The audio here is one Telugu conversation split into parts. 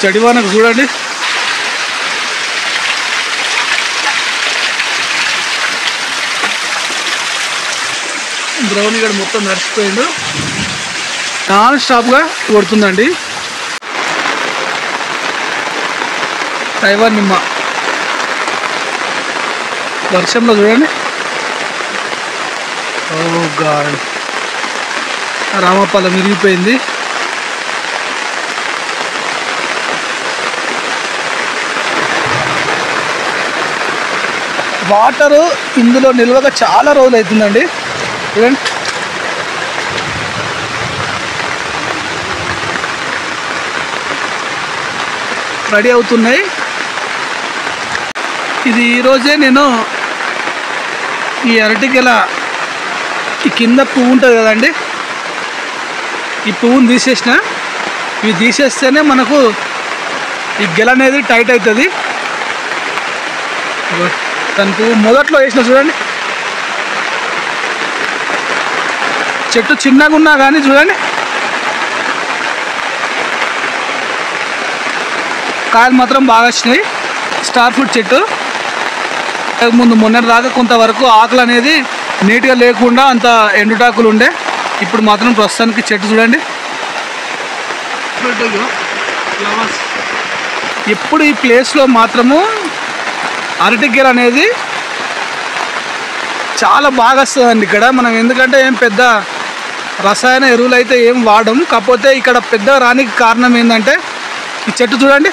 చడివానకు చూడండి బ్రౌన్ ఇక్కడ మొత్తం నడిచిపోయిండు నాన్ స్టాప్గా కొడుతుందండి తైవాన్ నిమ్మ వర్షంలో చూడండి ఓ గాడ్ రామపాలెం విరిగిపోయింది వాటరు ఇందులో నిల్వగా చాలా రోజులు అవుతుందండి చూడండి రెడీ అవుతున్నాయి ఇది ఈరోజే నేను ఈ అరటికెల ఈ కింద పువ్వు ఉంటుంది కదండి ఈ పువ్వుని తీసేసిన ఇవి తీసేస్తేనే మనకు ఈ గెల అనేది టైట్ అవుతుంది దాని పువ్వు మొదట్లో వేసిన చూడండి చెట్టు చిన్నగా ఉన్నా కానీ చూడండి కాయలు మాత్రం బాగా వచ్చినాయి స్టార్ ఫ్రూట్ చెట్టు ముందు మొన్నటి దాకా కొంతవరకు ఆకులు అనేది నీట్గా లేకుండా అంత ఎండుటాకులు ఉండే ఇప్పుడు మాత్రం ప్రస్తుతానికి చెట్టు చూడండి ఎప్పుడు ఈ ప్లేస్లో మాత్రము అరటిగెల అనేది చాలా బాగా వస్తుందండి ఇక్కడ మనం ఎందుకంటే ఏం పెద్ద రసాయన ఎరువులు అయితే ఏం వాడము కాకపోతే ఇక్కడ పెద్ద రానికి కారణం ఏంటంటే ఈ చెట్టు చూడండి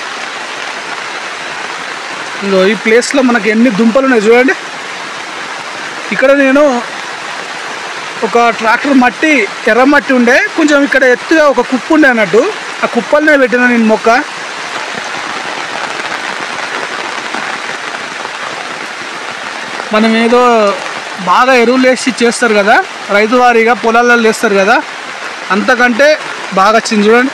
ఇగో ఈ ప్లేస్లో మనకి ఎన్ని దుంపలు ఉన్నాయి చూడండి ఇక్కడ నేను ఒక ట్రాక్టర్ మట్టి ఎర్ర మట్టి ఉండే కొంచెం ఇక్కడ ఎత్తుగా ఒక కుప్పు ఉండే అన్నట్టు ఆ కుప్పలనే పెట్టిన నేను మొక్క మనం ఏదో బాగా ఎరువులు వేసి చేస్తారు కదా రైతు వారీగా పొలాలలో వేస్తారు కదా అంతకంటే బాగా వచ్చింది చూడండి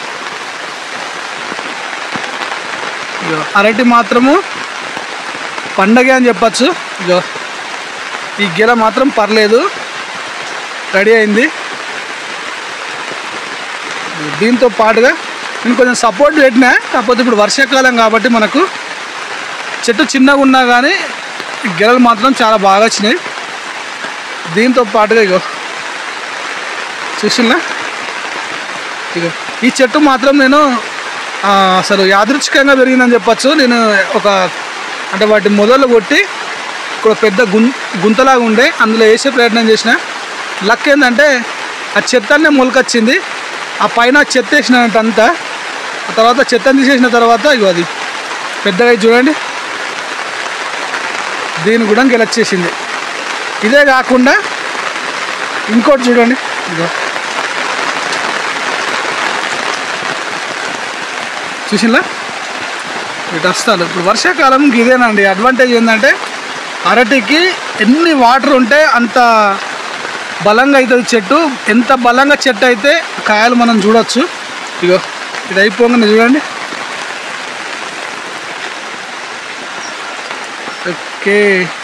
అరటి మాత్రము పండగ అని చెప్పచ్చు ఇగో ఈ గెల మాత్రం పర్లేదు రెడీ అయింది దీంతో పాటుగా నేను కొంచెం సపోర్ట్ పెట్టినా కాకపోతే ఇప్పుడు వర్షాకాలం కాబట్టి మనకు చెట్టు చిన్నగా ఉన్నా కానీ గెలలు మాత్రం చాలా బాగా వచ్చినాయి దీంతో పాటుగా ఇగో చూసినా ఇగో ఈ చెట్టు మాత్రం నేను అసలు యాదృచ్ఛికంగా పెరిగిందని చెప్పచ్చు నేను ఒక అంటే వాటి మొదలు కొట్టి ఇక్కడ పెద్ద గుంతలాగా ఉండే అందులో వేసే ప్రయత్నం చేసిన లక్ ఏంటంటే ఆ చెత్తనే మొలకొచ్చింది ఆ పైన చెత్త వేసినంతా ఆ తర్వాత చెత్తని తీసేసిన తర్వాత ఇగో అది పెద్దగా చూడండి దీని కూడా గెలొచ్చేసింది ఇదే కాకుండా ఇంకోటి చూడండి ఇగో చూసిందా ఇటు వస్తాను ఇప్పుడు వర్షాకాలం ఇదేనండి అడ్వాంటేజ్ ఏంటంటే అరటికి ఎన్ని వాటర్ ఉంటే అంత బలంగా అవుతుంది చెట్టు ఎంత బలంగా చెట్టు అయితే కాయలు మనం చూడొచ్చు ఇగో ఇది అయిపోగానే చూడండి ఓకే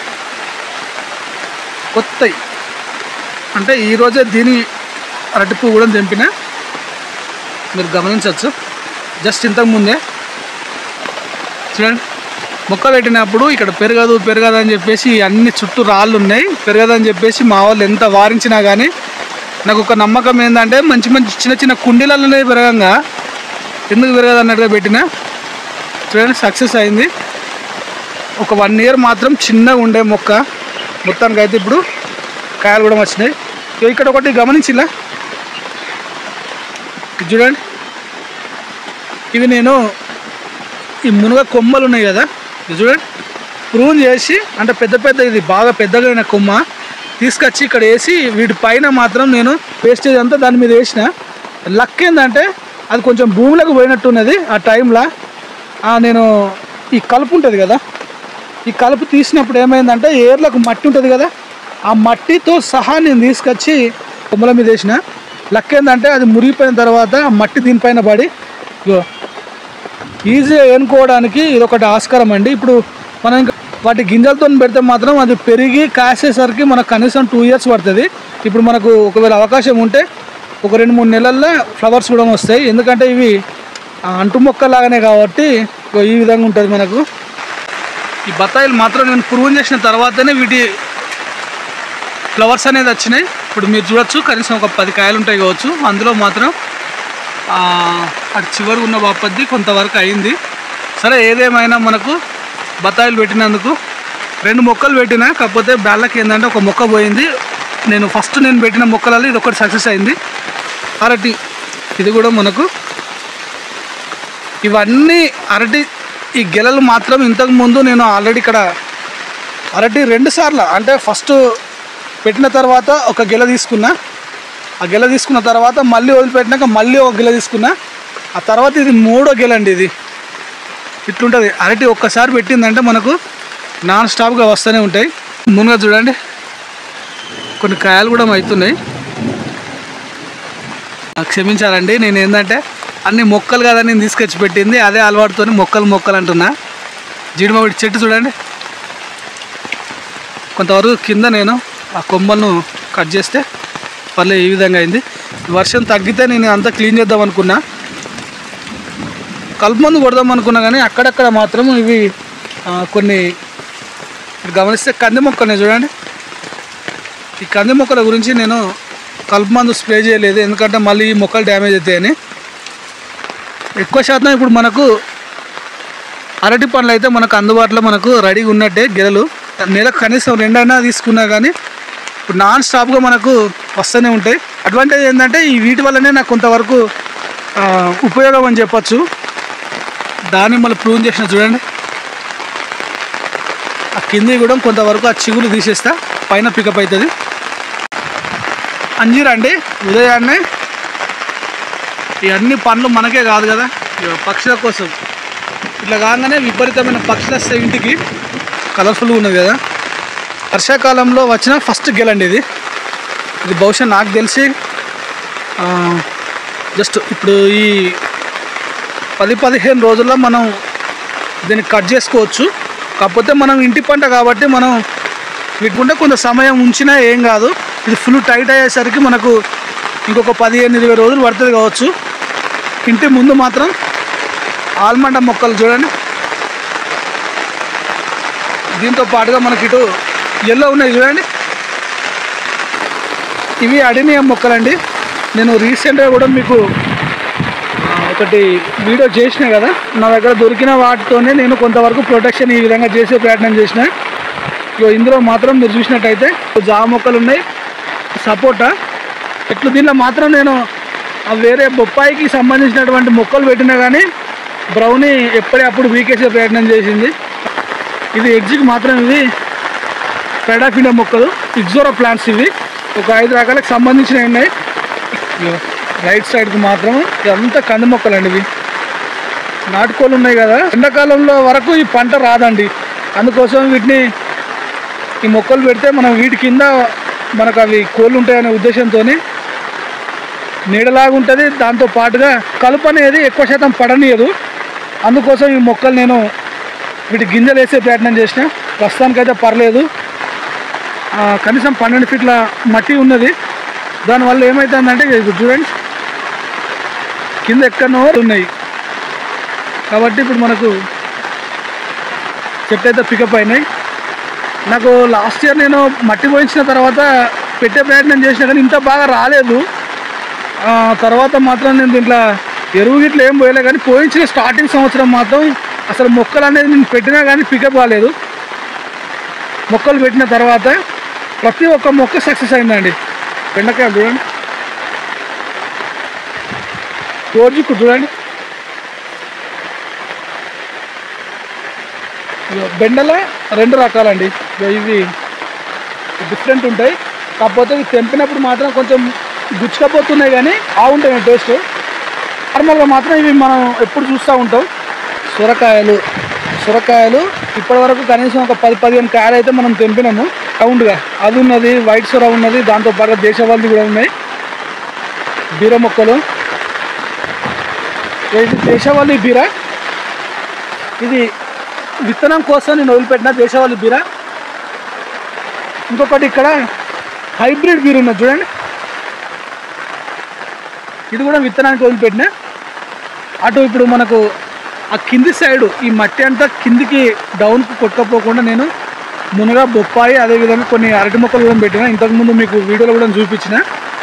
కొత్తవి అంటే ఈరోజే దీని అరటి పువ్వు కూడా తెంపిన మీరు గమనించవచ్చు జస్ట్ ఇంతకుముందే చూడండి మొక్క పెట్టినప్పుడు ఇక్కడ పెరగదు అని చెప్పేసి అన్ని చుట్టూ రాళ్ళు ఉన్నాయి పెరగదని చెప్పేసి మా వాళ్ళు ఎంత వారించినా కానీ నాకు ఒక నమ్మకం ఏంటంటే మంచి చిన్న చిన్న కుండీలలోనే పెరగంగా ఎందుకు పెరగదు అన్నట్టుగా పెట్టిన చూడండి సక్సెస్ అయింది ఒక 1 year మాత్రం చిన్నగా ఉండే మొక్క మొత్తానికి అయితే ఇప్పుడు కాయలు కూడా వచ్చినాయి ఇక్కడ ఒకటి గమనించిలా చూడండి ఇవి నేను ఈ మునగ కొమ్మలు ఉన్నాయి కదా ఇది చూడండి ప్రూన్ చేసి అంటే పెద్ద ఇది బాగా పెద్దగా కొమ్మ తీసుకొచ్చి ఇక్కడ వేసి వీటి పైన మాత్రం నేను వేస్టేజ్ అంతా దాని మీద వేసిన లక్ ఏంటంటే అది కొంచెం భూమిలోకి పోయినట్టున్నది ఆ టైంలో నేను ఈ కలుపు ఉంటుంది కదా ఈ కలుపు తీసినప్పుడు ఏమైందంటే ఏర్లకు మట్టి ఉంటుంది కదా ఆ మట్టితో సహా నేను తీసుకొచ్చి కొమ్మల మీద వేసిన లక్ ఏంటంటే అది మురిగిపోయిన తర్వాత ఆ మట్టి దీనిపైన పడి ఈజీగా ఎన్నుకోవడానికి ఇది ఒకటి ఆస్కారం అండి ఇప్పుడు మనం ఇంకా వాటి గింజలతో పెడితే మాత్రం అది పెరిగి కాసేసరికి మనకు కనీసం 2 years పడుతుంది ఇప్పుడు మనకు ఒకవేళ అవకాశం ఉంటే ఒక 2-3 నెలల్లో ఫ్లవర్స్ కూడా వస్తాయి ఎందుకంటే ఇవి అంటు మొక్కలాగానే కాబట్టి ఈ విధంగా ఉంటుంది మనకు. ఈ బత్తాయిలు మాత్రం నేను పురుగు చేసిన తర్వాతనే వీటి ఫ్లవర్స్ అనేది వచ్చినాయి. ఇప్పుడు మీరు చూడొచ్చు కనీసం ఒక 10 కాయలు ఉంటాయి కావచ్చు. అందులో మాత్రం అటు చివరి ఉన్న బాపద్ది కొంతవరకు అయింది. సరే, ఏదేమైనా మనకు బత్తాయిలు పెట్టినందుకు 2 మొక్కలు పెట్టినా, కాకపోతే బ్యాళ్ళకి ఏంటంటే ఒక మొక్క పోయింది. నేను పెట్టిన మొక్కలలో ఇది ఒకటి సక్సెస్ అయింది. అరటి ఇది కూడా మనకు ఇవన్నీ అరటి ఈ గెలలు మాత్రం ఇంతకుముందు నేను ఆల్రెడీ ఇక్కడ అరటి 2 సార్లు అంటే ఫస్ట్ పెట్టిన తర్వాత ఒక గెల తీసుకున్నా. ఆ గెల తీసుకున్న తర్వాత మళ్ళీ వదిలిపెట్టినాక మళ్ళీ ఒక గెల తీసుకున్నా. ఆ తర్వాత ఇది 3వ గెల అండి. ఇది ఇట్లుంటుంది. అరటి ఒక్కసారి పెట్టిందంటే మనకు నాన్ స్టాప్గా వస్తూనే ఉంటాయి. ముందుగా చూడండి కొన్ని కాయలు కూడా అవుతున్నాయి. క్షమించాలండి, నేను ఏంటంటే అన్ని మొక్కలు కదా నేను తీసుకొచ్చి పెట్టింది, అదే అలవాటుతో మొక్కలు అంటున్నా. జీడిమామిడి చెట్టు చూడండి, కొంతవరకు కింద నేను ఆ కొమ్మలను కట్ చేస్తే పర్లేదు ఈ విధంగా అయింది. వర్షం తగ్గితే నేను అంతా క్లీన్ చేద్దాం అనుకున్నా, కలుపు మందు కొడదాం అనుకున్నా, కానీ అక్కడక్కడ మాత్రం ఇవి కొన్ని గమనిస్తే కంది మొక్కలు చూడండి. ఈ కంది మొక్కల గురించి నేను కలుపు మందు స్ప్రే చేయలేదు, ఎందుకంటే మళ్ళీ ఈ మొక్కలు డ్యామేజ్ అవుతాయని. ఎక్కువ శాతం ఇప్పుడు మనకు అరటి పండ్లు అయితే మనకు అందుబాటులో మనకు రెడీగా ఉన్నట్టే. గెలలు నెలకు కనీసం 2 అయినా తీసుకున్నా కానీ ఇప్పుడు నాన్ స్టాప్గా మనకు వస్తూనే ఉంటాయి. అడ్వాంటేజ్ ఏంటంటే ఈ వీటి వల్లనే నాకు కొంతవరకు ఉపయోగం అని చెప్పచ్చు. దానిమ్మలు ప్రూన్ చేసిన చూడండి, ఆ కింది కూడా కొంతవరకు ఆ చిగురు తీసేస్తా, పైన పికప్ అవుతుంది. అంజీరండి, ఉదయాన్నే ఇవన్నీ పండ్లు మనకే కాదు కదా, పక్షుల కోసం. ఇట్లా కాగానే విపరీతమైన పక్షులు వస్తాయి ఇంటికి. కలర్ఫుల్గా ఉన్నది కదా. వర్షాకాలంలో వచ్చిన ఫస్ట్ గెలండి ఇది. బహుశా నాకు తెలిసి జస్ట్ ఇప్పుడు ఈ 10-15 రోజుల్లో మనం దీన్ని కట్ చేసుకోవచ్చు. కాకపోతే మనం ఇంటి పంట కాబట్టి మనం వీటికుంటే కొంత సమయం ఉంచినా ఏం కాదు. ఇది ఫుల్ టైట్ అయ్యేసరికి మనకు ఇంకొక 15-20 రోజులు పడుతుంది కావచ్చు. ఇంటి ముందు మాత్రం ఆల్మండ మొక్కలు చూడండి, దీంతో పాటుగా మనకి ఇటు ఎల్లో ఉన్నాయి చూడండి, ఇవి అడినియం మొక్కలండి. నేను రీసెంట్గా కూడా మీకు ఒకటి వీడియో చేసిన కదా, నా దగ్గర దొరికిన వాటితోనే నేను కొంతవరకు ప్రొటెక్షన్ ఈ విధంగా చేసే ప్రయత్నం చేసిన. ఇందులో మాత్రం మీరు చూసినట్టయితే జామ మొక్కలు ఉన్నాయి, సపోటా చెట్లు. దీనిలో మాత్రం నేను వేరే బొప్పాయికి సంబంధించినటువంటి మొక్కలు పెట్టినా కానీ బ్రౌనీ ఎప్పుడప్పుడు వీకేసే ప్రయత్నం చేసింది. ఇది ఎగ్జిక్ మాత్రం ఇవి పెడాఫినా మొక్కలు, ఇగ్జోరా ప్లాంట్స్. ఇవి ఒక 5 రకాలకు సంబంధించినవి ఉన్నాయి. రైట్ సైడ్కి మాత్రం ఇదంతా కంది మొక్కలు అండి. ఇవి నాటుకోళ్ళు ఉన్నాయి కదా, ఎండాకాలంలో వరకు ఈ పంట రాదండి. అందుకోసం వీటిని ఈ మొక్కలు పెడితే మనం వీటి కింద మనకు అవి కోళ్ళు ఉంటాయనే ఉద్దేశంతో నీడలాగా ఉంటుంది. దాంతో పాటుగా కలుపు అనేది ఎక్కువ శాతం పడనీయదు. అందుకోసం ఈ మొక్కలు నేను వీటి గింజలు వేసే ప్రయత్నం చేసిన. ప్రస్తుతానికైతే పర్లేదు. కనీసం 12 ఫీట్ల మట్టి ఉన్నది. దానివల్ల ఏమవుతుందంటే ఇప్పుడు చూడండి కింద ఎక్కడనో ఉన్నాయి కాబట్టి ఇప్పుడు మనకు చెట్టు అయితే పికప్ అయినాయి. నాకు లాస్ట్ ఇయర్ నేను మట్టి పోయించిన తర్వాత పెట్టే ప్రయత్నం చేసినా కానీ ఇంత బాగా రాలేదు. తర్వాత మాత్రం నేను దీంట్లో ఎరువు గిట్ల ఏం పోయలే, కానీ పోయించిన స్టార్టింగ్ సంవత్సరం మాత్రం అసలు మొక్కలు అనేది నేను పెట్టినా కానీ పికప్ కాలేదు. మొక్కలు పెట్టిన తర్వాత ప్రతి ఒక్క మొక్క సక్సెస్ అయిందండి. బెండకాయ చూడండి, కోర్జుకు చూడండి, బెండలో 2 రకాలండి. ఇవి డిఫరెంట్ ఉంటాయి, కాకపోతే ఇవి తెంపినప్పుడు మాత్రం కొంచెం గుచ్చుకపోతున్నాయి కానీ బాగుంటాయి టేస్ట్. నార్మల్గా మాత్రం ఇవి మనం ఎప్పుడు చూస్తూ ఉంటాం. సొరకాయలు ఇప్పటి వరకు కనీసం ఒక 10-15 కాయలు అయితే మనం తెంపినాము రౌండ్గా. అది ఉన్నది, వైట్ సొర ఉన్నది, దాంతోపాటు దేశవాళీ కూడా ఉన్నాయి. బీర మొక్కలు, ఇది దేశవాళీ బీర. ఇది విత్తనం కోసం నేను వదిలిపెట్టిన దేశవాళీ బీర. ఇంకొకటి ఇక్కడ హైబ్రిడ్ బీర ఉన్నది చూడండి, ఇది కూడా విత్తనానికి వదిలిపెట్టిన. అటు ఇప్పుడు మనకు ఆ కింది సైడు ఈ మట్టి అంతా కిందికి డౌన్కి కొట్టుకపోకుండా నేను మునగ బొప్పాయి అదేవిధంగా కొన్ని అరటి మొక్కలు కూడా పెట్టిన. ఇంతకుముందు మీకు వీడియోలో కూడా చూపించిన.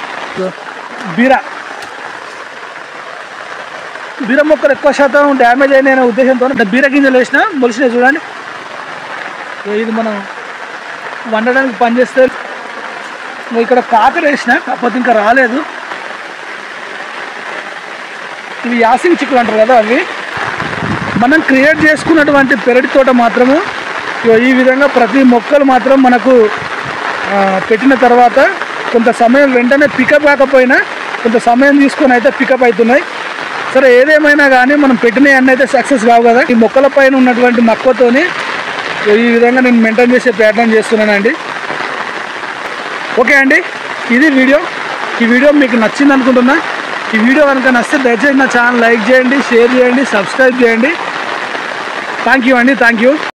బీర మొక్కలు ఎక్కువ శాతం డ్యామేజ్ అయిన ఉద్దేశంతో బీర గింజలు వేసిన మొలిసినాయి చూడండి. ఇది మనం వండడానికి పనిచేస్తే ఇక్కడ కాకర వేసిన, కాకపోతే ఇంకా రాలేదు. ఇవి యాసింగ్ చిక్కులు అంటారు కదా, అవి మనం క్రియేట్ చేసుకున్నటువంటి పెరటి తోట మాత్రము ఈ విధంగా ప్రతి మొక్కలు మాత్రం మనకు పెట్టిన తర్వాత కొంత సమయం వెంటనే పికప్ కాకపోయినా కొంత సమయం తీసుకొని అయితే పికప్ అవుతున్నాయి. సరే ఏదేమైనా కానీ మనం పెట్టినవి అన్నీ అయితే సక్సెస్ కావు కదా. ఈ మొక్కల పైన ఉన్నటువంటి మక్కువతోని ఈ విధంగా నేను మెయింటైన్ చేసే ప్రయత్నం చేస్తున్నానండి. ఓకే అండి, ఇది వీడియో. ఈ వీడియో మీకు నచ్చింది అనుకుంటున్నా. ఈ వీడియో కనుక నచ్చితే దయచేసి నా ఛానల్ లైక్ చేయండి, షేర్ చేయండి, సబ్స్క్రైబ్ చేయండి. థ్యాంక్ యూ అండి, థ్యాంక్ యూ.